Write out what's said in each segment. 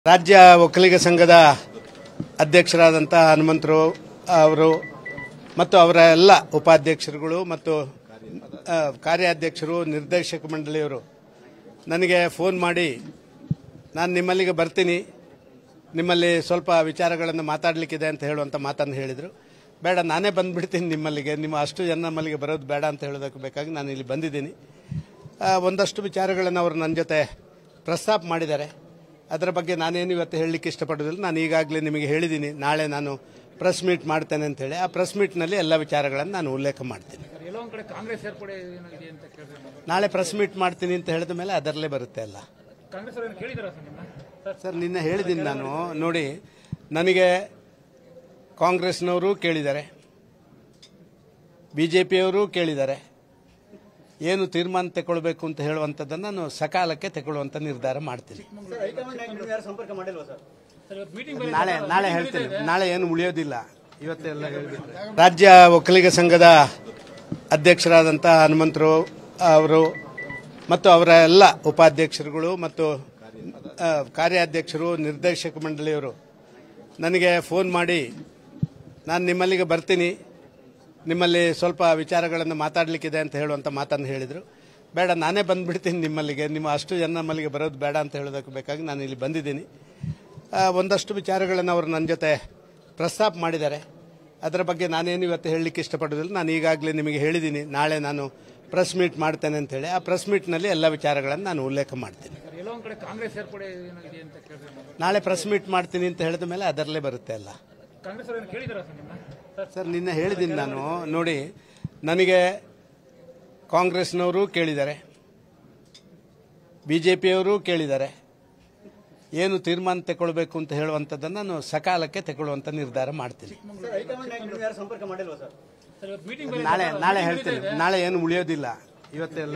ರಾಜ್ಯ ಒಕ್ಕಲಿಗ ಸಂಘದ ಅಧ್ಯಕ್ಷರಾದಂತಹ ಹನುಮಂತರಾವ್ ಅವರು ಮತ್ತು ಅವರ ಎಲ್ಲ ಉಪಾಧ್ಯಕ್ಷರುಗಳು ಮತ್ತು ಕಾರ್ಯಾಧ್ಯಕ್ಷರು ನಿರ್ದೇಶಕ ಮಂಡಳಿಯವರು ನನಗೆ ಫೋನ್ ಮಾಡಿ ನಾನು ನಿಮ್ಮಲ್ಲಿಗೆ ಬರ್ತೀನಿ, ನಿಮ್ಮಲ್ಲಿ ಸ್ವಲ್ಪ ವಿಚಾರಗಳನ್ನು ಮಾತಾಡಲಿಕ್ಕಿದೆ ಅಂತ ಹೇಳುವಂತ ಮಾತನ್ನು ಹೇಳಿದರು. ಬೇಡ, ನಾನೇ ಬಂದುಬಿಡ್ತೀನಿ ನಿಮ್ಮಲ್ಲಿಗೆ, ನಿಮ್ಮ ಅಷ್ಟು ಜನ ನಮ್ಮಲ್ಲಿಗೆ ಬರೋದು ಬೇಡ ಅಂತ ಹೇಳೋದಕ್ಕೆ ಬೇಕಾಗಿ ನಾನು ಇಲ್ಲಿ ಬಂದಿದ್ದೀನಿ. ಒಂದಷ್ಟು ವಿಚಾರಗಳನ್ನು ಅವರು ನನ್ನ ಜೊತೆ ಪ್ರಸ್ತಾಪ ಮಾಡಿದ್ದಾರೆ. ಅದರ ಬಗ್ಗೆ ನಾನೇನು ಇವತ್ತು ಹೇಳಲಿಕ್ಕೆ ಇಷ್ಟಪಡೋದಿಲ್ಲ. ನಾನು ಈಗಾಗಲೇ ನಿಮಗೆ ಹೇಳಿದ್ದೀನಿ, ನಾಳೆ ನಾನು ಪ್ರೆಸ್ ಮೀಟ್ ಮಾಡ್ತೇನೆ ಅಂತ ಹೇಳಿ. ಆ ಪ್ರೆಸ್ ಮೀಟ್ನಲ್ಲಿ ಎಲ್ಲ ವಿಚಾರಗಳನ್ನು ನಾನು ಉಲ್ಲೇಖ ಮಾಡ್ತೀನಿ. ನಾಳೆ ಪ್ರೆಸ್ ಮೀಟ್ ಮಾಡ್ತೀನಿ ಅಂತ ಹೇಳಿದ ಮೇಲೆ ಅದರಲ್ಲೇ ಬರುತ್ತೆ ಅಲ್ಲ. ಸರ್, ನಿನ್ನೆ ಹೇಳಿದ್ದೀನಿ ನಾನು. ನೋಡಿ, ನನಗೆ ಕಾಂಗ್ರೆಸ್ನವರು ಕೇಳಿದ್ದಾರೆ, ಬಿಜೆಪಿಯವರು ಕೇಳಿದ್ದಾರೆ. ಏನು ತೀರ್ಮಾನ ತಗೊಳ್ಬೇಕು ಅಂತ ಹೇಳುವಂಥದ್ದನ್ನು ನಾನು ಸಕಾಲಕ್ಕೆ ತಗೊಳ್ಳುವಂತ ನಿರ್ಧಾರ ಮಾಡ್ತೀನಿ. ನಾಳೆ ಹೇಳ್ತೀನಿ. ನಾಳೆ ಏನು ಉಳಿಯೋದಿಲ್ಲ, ಇವತ್ತೆಲ್ಲ ಹೇಳ್ಬೇಕು. ರಾಜ್ಯ ಒಕ್ಕಲಿಗ ಸಂಘದ ಅಧ್ಯಕ್ಷರಾದಂತಹ ಹನುಮಂತರಾವ್ ಅವರು ಮತ್ತು ಅವರ ಎಲ್ಲ ಉಪಾಧ್ಯಕ್ಷರುಗಳು ಮತ್ತು ಕಾರ್ಯಾಧ್ಯಕ್ಷರು ನಿರ್ದೇಶಕ ಮಂಡಳಿಯವರು ನನಗೆ ಫೋನ್ ಮಾಡಿ ನಾನು ನಿಮ್ಮಲ್ಲಿಗೆ ಬರ್ತೀನಿ, ನಿಮ್ಮಲ್ಲಿ ಸ್ವಲ್ಪ ವಿಚಾರಗಳನ್ನು ಮಾತಾಡಲಿಕ್ಕಿದೆ ಅಂತ ಹೇಳುವಂತ ಮಾತನ್ನು ಹೇಳಿದರು. ಬೇಡ, ನಾನೇ ಬಂದುಬಿಡ್ತೀನಿ ನಿಮ್ಮಲ್ಲಿಗೆ, ನಿಮ್ಮ ಅಷ್ಟು ಜನ ನಮ್ಮಲ್ಲಿಗೆ ಬರೋದು ಬೇಡ ಅಂತ ಹೇಳೋದಕ್ಕೆ ಬೇಕಾಗಿ ನಾನು ಇಲ್ಲಿ ಬಂದಿದ್ದೀನಿ. ಒಂದಷ್ಟು ವಿಚಾರಗಳನ್ನು ಅವರು ನನ್ನ ಜೊತೆ ಪ್ರಸ್ತಾಪ ಮಾಡಿದ್ದಾರೆ. ಅದರ ಬಗ್ಗೆ ನಾನೇನು ಇವತ್ತು ಹೇಳಲಿಕ್ಕೆ ಇಷ್ಟಪಡೋದಿಲ್ಲ. ನಾನು ಈಗಾಗಲೇ ನಿಮಗೆ ಹೇಳಿದ್ದೀನಿ, ನಾಳೆ ನಾನು ಪ್ರೆಸ್ ಮೀಟ್ ಮಾಡ್ತೇನೆ ಅಂತ ಹೇಳಿ. ಆ ಪ್ರೆಸ್ ಮೀಟ್ನಲ್ಲಿ ಎಲ್ಲ ವಿಚಾರಗಳನ್ನು ನಾನು ಉಲ್ಲೇಖ ಮಾಡ್ತೀನಿ. ನಾಳೆ ಪ್ರೆಸ್ ಮೀಟ್ ಮಾಡ್ತೀನಿ ಅಂತ ಹೇಳಿದ ಮೇಲೆ ಅದರಲ್ಲೇ ಬರುತ್ತೆ ಅಲ್ಲ. ಸರ್, ನಿನ್ನೆ ಹೇಳಿದ್ದೀನಿ ನಾನು. ನೋಡಿ, ನನಗೆ ಕಾಂಗ್ರೆಸ್ನವರು ಕೇಳಿದ್ದಾರೆ, ಬಿಜೆಪಿಯವರು ಕೇಳಿದ್ದಾರೆ. ಏನು ತೀರ್ಮಾನ ತಗೊಳ್ಬೇಕು ಅಂತ ಹೇಳುವಂಥದ್ದನ್ನು ನಾನು ಸಕಾಲಕ್ಕೆ ತಗೊಳ್ಳುವಂತ ನಿರ್ಧಾರ ಮಾಡ್ತೀನಿ. ನಾಳೆ ಹೇಳ್ತೀನಿ. ನಾಳೆ ಏನು ಉಳಿಯೋದಿಲ್ಲ, ಇವತ್ತೆಲ್ಲ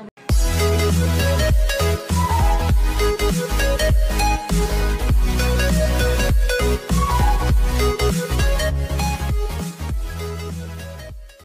ಹೇಳ್ಬೇಕು.